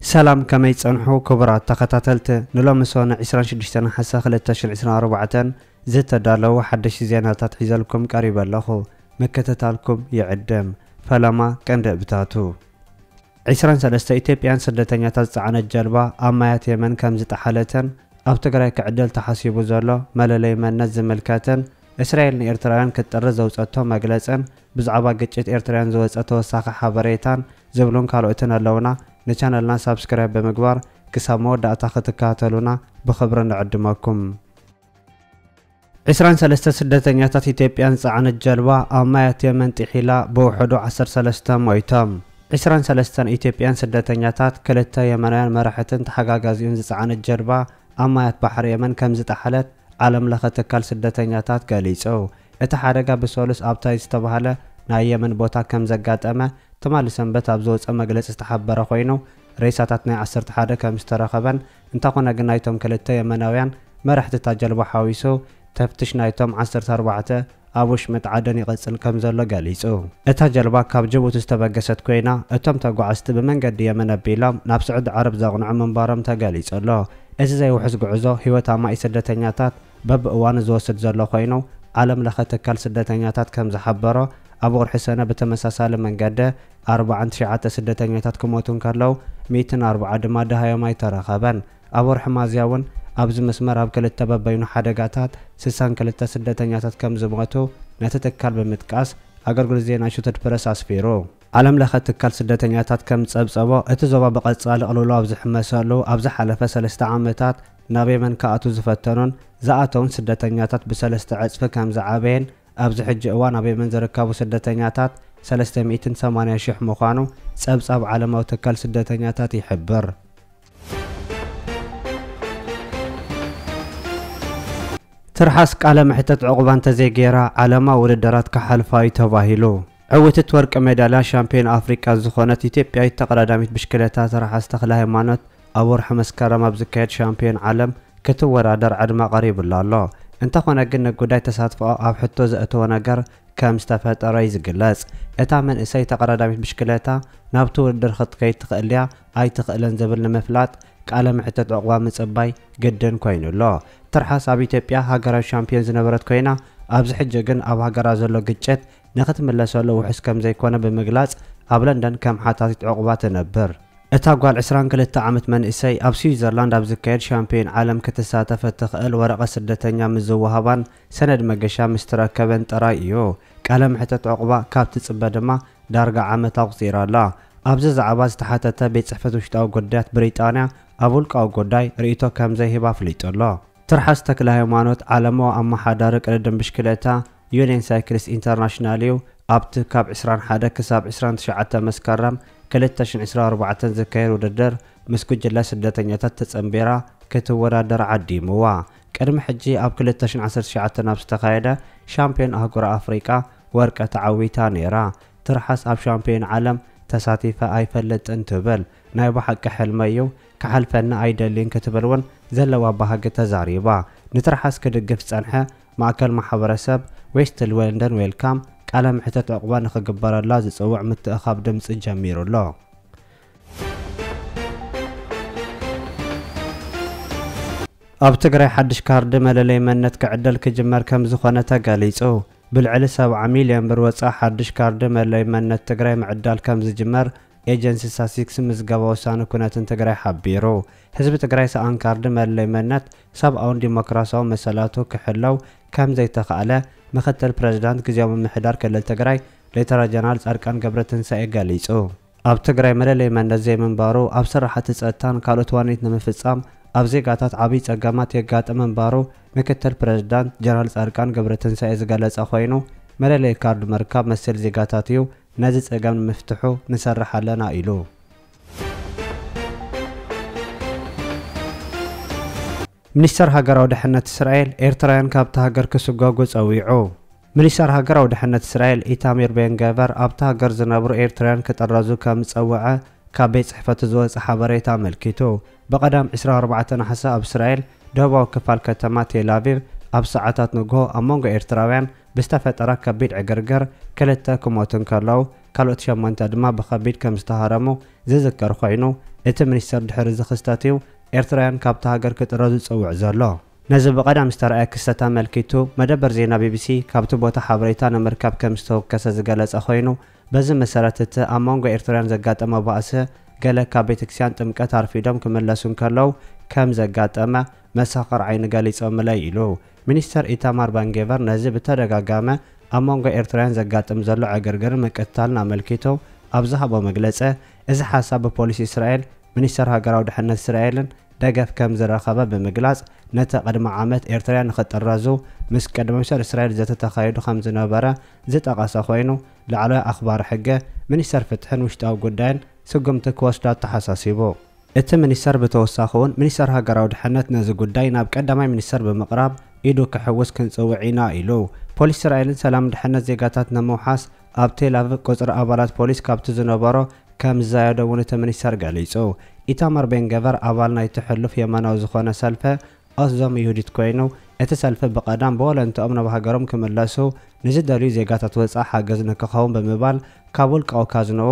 سلام كما يتصنحوا كبرات تخطاتلت نلوم سونا 26 حسا 2024 زت دالو حدش زيناتات حيزلكم قريب لخو مكتتالكم يعدم فلما كند بتاتو 23 ኢትዮጵያን ስደተኛታት ጽዓነት ጀልባ ኣብ ማያት የመን ከም ዝተሓለተን ኣብ ትግራይ ክዕደል ተሓሲቡ ዘሎ መለለይ መነት ዝምልከተን እስራኤልን ኤርትራውያን ክትጥርዝ ዘውፀቶ መግለጽን ብዛዕባ ግጭት ኤርትራውያን ዘወፀ ተወሳኺ ሓበሬታን ዝብሉን ካልኦትን ኣለውና ንቻነልና ሳብስክራይብ በመግባር ክሳብ መወዳእታ ክትከታተሉና ብኽብሪ ንዕድመኩም 23 ስደተኛታት ኢትዮጵያን ጽዓነት ጀልባ ኣብ ማያት የመን ጥሒላ ብውሕዱ 13 ሞይቶም 23 ኢትዮጵያን ስደተኛታት ክልተ የመናውያን መራሕትን ተሓጋጋዚውን ዝጸዓነት ጀልባ ኣብ ማያት ባሕሪ የመን ከም ዝተሓለት ዓለም ለኸ ትካል ስደተኛታት ገሊጹ እቲ ሓደጋ ብሰሉስ ኣብታይ ዝተባሃለ ናይ የመን ቦታ ከም ዘጋጠመ ትማሊ ሰንበት ኣብ ዝወፀ መግለፂ ዝተሓበረ ኮይኑ ሬሳታት ናይ 11 ከም ዝተረኸበን እንተኾነ ግን ናይቶም ክልተ የመናውያን መራሕቲ ጀልባ ሓዊሱ ተፍትሽ ናይቶም 14 ኣብ ውሽመት ዓደን ይቕጽል ከም ዘሎ ገሊጹ እታ ጀልባ ካብ ጅቡቲ ዝተበገሰት ኮይና እቶም ተጓዓዝቲ ብመንገዲ የመን ኣቢሎም ናብ ስዑድ ዓረብ ዘቕንዑ ምንባሮም ተገሊጹ ኣሎ እዚ ዘይውሕዝ ጉዕዞ ሂወት ኣማይ ስደተኛታት በብእዋኑ ዝወስድ ዘሎ ኮይኑ ዓለም ለኸ ትካል ስደተኛታት ከም ዝሓበሮ ኣብ ቁርሒ ሰነ ብተመሳሳሊ መንገዲ 49 ስደተኛታት ክሞቱን ከለው 140 ድማ ደሃዮማይ ተረኸበን ኣብ ወርሒ ማዝያ እውን ኣብዚ መስመር ኣብ ክልተ በበይኑ ሓደጋታት 62 ስደተኛታት ከም ዝሞቱ ነቲ ትካል ብምጥቃስ ኣገልግሎት ዜና ሹተት ፕረስ ኣስፊሩ ዓለም ለኸ ትካል ስደተኛታት ከም ጸብጸቦ እቲ ዞባ ብቐጻሊ ቅልውሎ ኣብ ዝሕመሰሉ ኣብ ዝሓለፈ 3 ዓመታት ናብ የመን ከኣቱ ዝፈተኑን ዝኣተውን ስደተኛታት ብ3 ዕጽፊ ከም ዝዓበየን ኣብዚ ሕጂ እዋን ኣብ የመን ዝርከቡ ስደተኛታት 380,000 ምዃኑ ጸብጻብ ዓለማዊ ትካል ስደተኛታት ይሕብር ትርሓስ ቃለ መሕተት ዕቁባን ተዘይጌራ ዓለማ ውድድራት ካሓልፋይ ተባሂሉ ዕውትት ወርቂ ሜዳልያ ሻምፒዮን ኣፍሪካ ዝኾነት ኢትዮጵያዊት ተቐዳዳሚት ብሽክሌታ ትርሓስ ተክለ ሃይማኖት ኣብ ወርሒ መስከረም ኣብ ዝካየድ ሻምፒዮን ዓለም ክትወዳደር ዕድማ ቀሪቡላ ኣሎ እንተኾነ ግን ንጉዳይ ተሳትፎ ኣብ ሕቶ ዘእተወ ነገር ከም ዝተፈጠረ ይዝግለጽ እታ መንእሰይ ተቐዳዳሚት ብሽክሌታ ናብቲ ውድድር ክትከይድ ትኽእል እያ ኣይትኽእልን ዝብል ንምፍላጥ ቃለ መሕተት ዕቁባ ምጽባይ ግድን ኮይኑሎ ትርሓስ ኣብ ኢትዮጵያ ሃገራዊ ሻምፒዮን ዝነበረት ኮይና ኣብዚ ሕጂ ግን ኣብ ሃገራ ዘሎ ግጭት ንኽትምለሰሉ ውሕስ ከም ዘይኮነ ብምግላጽ ኣብ ለንደን ከም ሓታቲት ዕቁባ ትነብር እታ ጓል 22 ዓመት መንእሰይ ኣብ ስዊዘርላንድ ኣብ ዝካየድ ሻምፒዮን ዓለም ክትሳተፍ ትኽእል ወረቐት ስደተኛ ምዝውሃባን ሰነድ መገሻ ምስ ትረከበን ጥራይ እዩ ቃለ መሕተት ዕቁባ ካብቲ ጽበ ድማ ዳርጋ ዓመት ኣቁፂራ ኣላ ኣብዚ ዛዕባ ዝተሓተተ ቤት ጽሕፈት ውሽጣዊ ጉዳያት ብሪጣንያ ኣብ ውልቃዊ ጉዳይ ርእይቶ ከም ዘይሂባ ኣፍሊጡሎ ትርሓስ ተክለ ሃይማኖት ዓለማዊ ኣመሓዳሪ ቅድድም ብሽክሌታ ዩኒየን ሳይክሊስት ኢንተርናሽናል እዩ ኣብቲ ካብ 21 ክሳብ 29 መስከረም 2024 ዝካየድ ውድድር ምስ ጉጅለ ስደተኛታት ተጸምቢራ ክትወዳደር ዓዲሙዋ ቅድሚ ሕጂ ኣብ 2019 ናብ ዝተኻየደ ሻምፒዮን ኣህጉረ ኣፍሪቃ ወርቀ ተዓዊታ ነይራ ትርሓስ ኣብ ሻምፒዮን ዓለም ተሳቲፈ ኣይፈልጥን ትብል ናይ ባሕቂ ሕልመዩ ክሓልፈና ኣይደልን ክትብል እውን ዘለዋ ባህጊ ተዛሪባ ንትርሓስ ክድግፍ ጸንሐ ማእከል ማሕበረሰብ ዌስት ለንደን ዌልካም ቃለ መሕተት ዕቁባ ንኽግበረላ ዝጽውዕ ምትእኻብ ድምፂ ጀሚሩሎ ኣብ ትግራይ ሓድሽ ካርዲ መለለይ መነት ክዕደል ክጅመር ከም ዝኾነ ተገሊጹ ብልዕሊ 70 ሚልዮን ብር ወጻኢ ሓድሽ ካርዲ መለለይ መነት ትግራይ ምዕዳል ከም ዝጅመር ኤጀንሲ ሳሲክስ ምዝገባ ወሳነ ኩነትን ትግራይ ሓቢሩ ህዝቢ ትግራይ ሰኣን ካርዲ መለለይ መነት ሰብኣውን ዲሞክራሲያዊ መሰላቱ ክሕለው ከም ዘይተኻእለ ምክትል ፕሬዝዳንት ግዚያዊ ምምሕዳር ክልል ትግራይ ሌተና ጀነራል ጻድቃን ገብረትንሳኤ ገሊጹ ኣብ ትግራይ መለለይ መነት ዘይምንባሩ ኣብ ስራሕቲ ጸጥታን ካልኦት ዋኒት ንምፍጻም ኣብ ዜጋታት ዓብይ ጸገማት የጋጥም ምንባሩ ምክትል ፕሬዝዳንት ጀነራል ጻድቃን ገብረትንሳኤ ዝገለጸ ኮይኑ መለለይ ካርድ መርካብ መሰል ዜጋታት እዩ ነዚ ጸገም ንምፍትሑ ንሰርሕ ኣለና ኢሉ ሚኒስተር ሃገራዊ ድሕነት እስራኤል ኤርትራውያን ካብቲ ሃገር ክስጓጉ ጸዊዑ ሚኒስተር ሃገራዊ ድሕነት እስራኤል ኢታሚር ቤንገቨር ኣብቲ ሃገር ዝነብሩ ኤርትራውያን ክጠረዙ ከም ዝጸውዐ ካብ ቤት ጽሕፈቱ ዝወፀ ሓበሬታ ኣመልኪቱ በቐዳም 24 ናሕሳ ኣብ እስራኤል ደቡባዊ ክፋል ከተማ ቴል ኣቪቭ ኣብ ሰዓታት ንግሆ ኣብ መንጎ ኤርትራውያን ብዝተፈጠረ ከቢድ ዕግርግር ክልተ ክሞቱን ከለው ካልኦት 8 ድማ ብከቢድ ከም ዝተሃረሙ ዝዝከር ኮይኑ እቲ ሚኒስተር ድሕሪ ዝኽስተትዩ ኤርትራውያን ካብቲ ሃገር ክጥረዙ ዝጽውዕ ዘሎ ነዚ ብቐዳም ዝተረኣየ ክስተት ኣመልኪቱ መደበር ዜና ቢቢሲ ካብቲ ቦታ ሓበሬታ ንምርካብ ከም ዝተወከሰ ዝገለጸ ኮይኑ በዚ መሰረት እቲ ኣብ መንጎ ኤርትራውያን ዘጋጠመ ባእሲ ገለ ካብ ቤተክርስትያን ጥምቀት ኣርፊዶም ክምለሱ ከለዉ ከም ዘጋጠመ መሳኸር ዓይኒ ገሊጾምለይ ኢሉ ሚኒስተር ኢታማር ባንጌቨር ነዚ ብተደጋጋመ ኣብ መንጎ ኤርትራውያን ዘጋጥም ዘሎ ዕግርግርን ምቅትታልን ኣመልኪቱ ኣብ ዝሃቦ መግለጸ እዚ ሓሳብ ብፖሊስ እስራኤል ሚኒስተር ሃገራዊ ድሕነት እስራኤልን ደገፍ ከም ዝረኸበ ብምግላጽ ነቲ ቅድሚ ዓመት ኤርትራውያን ንኽጥረዙ ምስ ቀድሚ ሚኒስተር እስራኤል ዘተተኻየዱ ከም ዝነበረ ዝጠቐሰ ኮይኑ ላዕለዋይ ኣኽባሪ ሕጊ ሚኒስተር ፍትሕን ውሽጣዊ ጉዳይን ስጉምቲ ክወስዳ ተሓሳሲቡ እቲ ሚኒስተር ብተወሳኺ እውን ሚኒስተር ሃገራዊ ድሕነት ነዚ ጉዳይ ናብ ቀዳማይ ሚኒስተር ብምቕራብ ኢዱ ክሕውስ ክንጽውዕ ኢና ኢሉ ፖሊስ እስራኤልን ሰላም ድሕነት ዜጋታት ንምውሓስ ኣብ ቴልኣቪቭ ቁፅሪ ኣባላት ፖሊስ ካብቲ ዝነበሮ ከም ዝዛየደ እውን እቲ ሚኒስተር ገሊጹ ኢታማር ቤንገቨር ኣባል ናይቲ ሕሉፍ የመናዊ ዝኾነ ሰልፊ ኦዝዞም ይሁዲት ኮይኑ እቲ ሰልፊ ብቐዳም ብወለንትኦም ናብ ሃገሮም ክምለሱ ንዝደልዩ ዜጋታት ወፃኢ ሓገዝ ንክኸውን ብምባል ካብ ውልቃዊ ካዝንኡ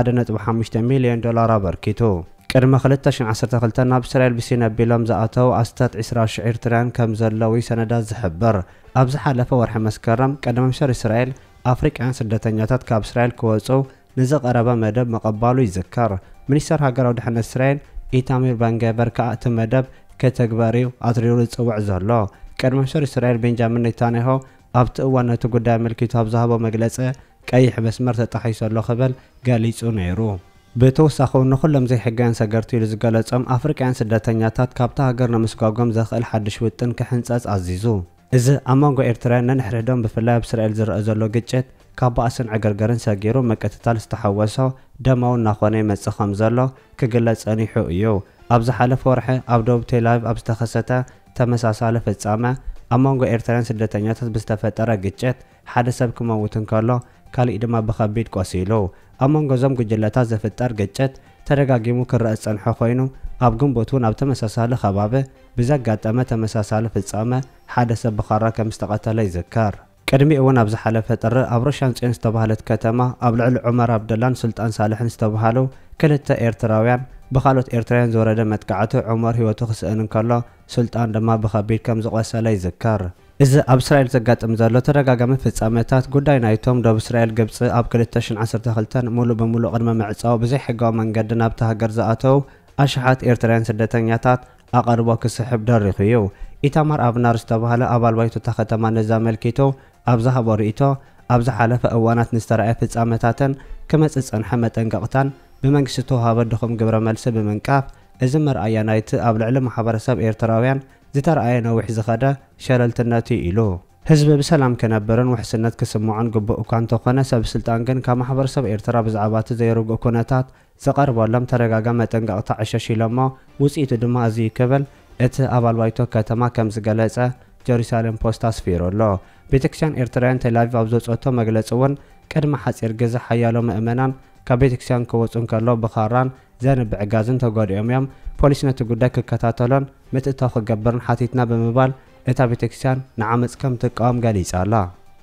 1.5 ሚልዮን ዶላር ኣበርኪቱ ቅድሚ 2012 ናብ እስራኤል ብሲነ ኣቢሎም ዝኣተው ኣስታት 20,000 ኤርትራውያን ከም ዘለዉ ሰነዳት ዝሕብር ኣብ ዝሓለፈ ወርሒ መስከረም ቀዳማይ ሚኒስተር እስራኤል ኣፍሪቃውያን ስደተኛታት ካብ እስራኤል ክወፁ ንዝቐረበ መደብ መቐባሉ ይዝከር ሚኒስተር ሃገራዊ ድሕነት እስራኤል ኢታማር ባንጌቨር ከዓ እቲ መደብ ከተግባሪው ኣትሪሩ ዝጽውዕ ዘሎ ቀዳማይ ሚኒስተር እስራኤል ቤንጃሚን ኔታንያሁ ኣብቲ እዋን ነቲ ጉዳይ ኣመልኪቱ ኣብ ዝሃቦ መግለጺ ቀይሕ መስመር ተጣሒሱ ኣሎ ክብል ገሊጹ ነይሩ ብተወሳኺ ንኹሎም ዘይሕጋውያን ሰገርቲ ኢሉ ዝገለጾም ኣፍሪቃውያን ስደተኛታት ካብቲ ሃገር ንምስጓጎም ዘኽእል ሓድሽ ውጥን ክሕንፀፅ ኣዚዙ እዚ ኣብ መንጎ ኤርትራውያን ነንሕድዶም ብፍላይ ኣብ እስራኤል ዝረአ ዘሎ ግጭት ካብ ባእስን ዕግርግርን ሰጊሩ ምቅትታል ዝተሓወሶ ደማዊ እናኾነ ይመጽእ ከም ዘሎ ክግለጽ ጸኒሑ እዩ ኣብ ዝሓለፈ ወርሒ ኣብ ደቡብ ቴልኣቪቭ ኣብ ዝተኸሰተ ተመሳሳሊ ፍጻመ ኣብ መንጎ ኤርትራውያን ስደተኛታት ብዝተፈጠረ ግጭት ሓደ ሰብ ክመውት እንከሎ ካልእ ድማ ብከቢድ ቆሲሉ ኣብ መንጎ እዞም ጉጅለታት ዝፍጠር ግጭት ተደጋጊሙ ክረአ ዝጸንሐ ኮይኑ ኣብ ግንቦት እውን ኣብ ተመሳሳሊ ከባቢ ብዘጋጠመ ተመሳሳሊ ፍጻመ ሓደ ሰብ ብኻራ ከም ዝተቐተለ ይዝከር ቅድሚ እውን ኣብ ዝሓለፈ ጥሪ ኣብ ሮሻን ጽዮን ዝተባህለት ከተማ ኣብ ልዕሊ ዑመር ኣብደላን ሱልጣን ሳልሕን ዝተባሃሉ ክልተ ኤርትራውያን ብኻልኦት ኤርትራውያን ዝወረደ መጥቃዕቲ ዑመር ህይወቱ ክስእን እንከሎ ሱልጣን ድማ ብከቢድ ከም ዝቆሰለ ይዝከር እዚ ኣብ እስራኤል ዘጋጥም ዘሎ ተደጋጋሚ ፍጻመታት ጉዳይ ናይቶም ደቡብ እስራኤል ግብፂ ኣብ 2012 ሙሉእ ብምሉእ ቅድመ ምዕፃው ብዘይ ሕጋዊ መንገዲ ናብቲ ሃገር ዝኣተው ኣሽሓት ኤርትራውያን ስደተኛታት ኣቐርቦ ክስሕብ ደሪኹ እዩ ኢታማር ኣብናር ዝተባህለ ኣባል ባይቶ እታ ከተማ ነዚ ኣመልኪቱ ኣብ ዝሃቦ ርእይቶ ኣብ ዝሓለፈ እዋናት ንዝተረኣየ ፍጻመታትን ክመጽእ ዝጸንሐ መጠንቀቕታን ብመንግስቲ ተዋሃበ ድኹም ግብረ መልሲ ብምንቃፍ እዚ መርኣያ ናይቲ ኣብ ልዕሊ ማሕበረሰብ ኤርትራውያን ዝተረኣየ ነዊሕ ዝኸደ ሸለልትነት ኢሉ ህዝቢ ብሰላም ክነብርን ውሕስነት ክስምዖን ግቡእ እኳ እንተኾነ ሰብ ስልጣን ግን ካብ ማሕበረሰብ ኤርትራ ብዛዕባ እቲ ዘይርግኡ ኩነታት ዝቐርበሎም ተደጋጋሚ መጠንቀቕታ ዕሸሽኢሎሞ ውፅኢቱ ድማ ኣዝዩ ክብል እቲ ኣባል ባይቶ ከተማ ከም ዝገለጸ ጀሩሳሌም ፖስት ኣስፊሩ ኣሎ ቤተክርስትያን ኤርትራውያን ቴልኣቪቭ ኣብ ዘውፅአቶ መግለፂ እውን ቅድሚ ሓፂር ግዜ ሓያሎ ምእመናን ካብ ቤተክርስትያን ክወፁ እንከለዉ ብኻራን ዘንብዕ ጋዝን ተጓዲኦም እዮም ፖሊስ ነቲ ጉዳይ ክከታተሎን ምትእታው ክገብርን ሓቲትና ብምባል እታ ቤተክርስትያን ንዓመፅ ከም ትቃወም ገሊጻ ኣላ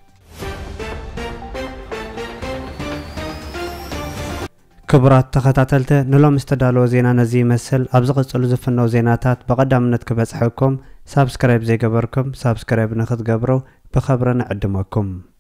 ክቡራት ተኸታተልቲ ንሎም ዝተዳለወ ዜና ነዚ ይመስል ኣብ ዝቕፅሉ ዝፍነው ዜናታት ብቐዳምነት ክበጽሐኩም ሳብስክራይብ ዘይገበርኩም ሳብስክራይብ ንኽትገብሩ ብኸብሪ ንዕድመኩም